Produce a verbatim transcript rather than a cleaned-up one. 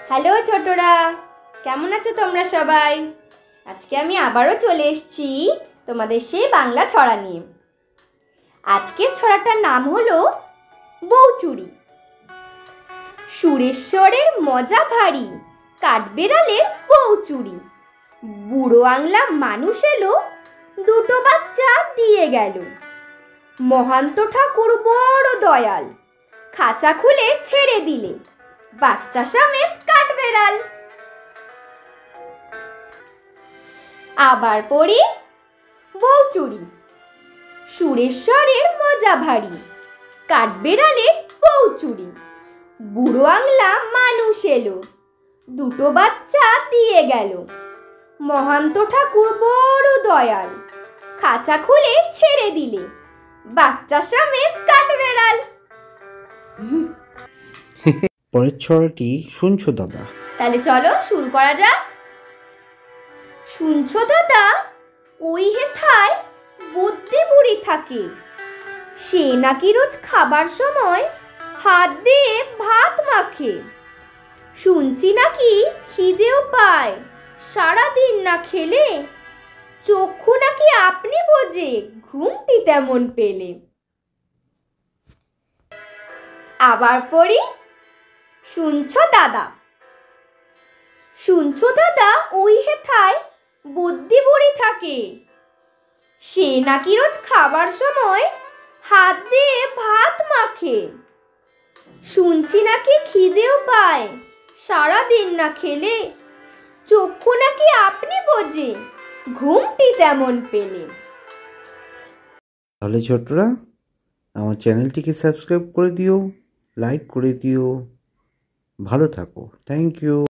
Hello ছোটরা, কেমন আছো তোমরা সবাই? আজকে আমি আবারও চলে এসেছি তোমাদের সেই বাংলা ছড়া নিয়ে। আজকের ছড়াটার নাম হলো বউচুরি। সুরেশ্বরের মজা ভারী, কাঠবেড়ালের বউচুরি। বুড়ো আংলা মানুষ এলো, দুটো বাচ্চা দিয়ে গেল। মহান্ত ঠাকুর বড় দয়াল, খাঁচা খুলে ছেড়ে দিলে বাচ্চা সমেত কাঠবেড়াল। আবার পড়ি বউচুরি। সুরেশ্বরের মজা ভারী, কাঠবেড়ালের বউচুরি। বুড়ো আংলা মানুষ এলো, দুটো বাচ্চা দিয়ে গেল। মহান্ত ঠাকুর বড় দয়াল, খাঁচা খুলে ছেড়ে দিলে বাচ্চা সমেত কাঠবেড়াল। পরের ছড়াটি শুনছো দাদা? তাহলে চলো শুরু করা যাক। শুনছো দাদা, ওই হেথায় বুদ্ধি বুড়ি থাকে, সে নাকি রোজ খাবার সময় হাত দিয়ে ভাত মাখে। শুনছি নাকি খিদেও পায়, সারাদিন না খেলে চক্ষু নাকি আপনি বোঝে, ঘুমটি তেমন পেলে। আবার পড়ি শুনছো দাদা। শুনছো দাদা, ওই হেথায় বুদ্ধি বুড়ি থাকে, সে নাকি রোজ খাবার সময় হাত দিয়ে ভাত মাখে। শুনছি নাকি খিদেও পায়, সারাদিন না খেলে চক্ষু নাকি আপনি বোঝে, ঘুমটি তেমন পেলে। তাহলে ছোটরা, আমার চ্যানেলটিকে সাবস্ক্রাইব করে দিও, লাইক করে দিও। ভালো থাকো। Thank you.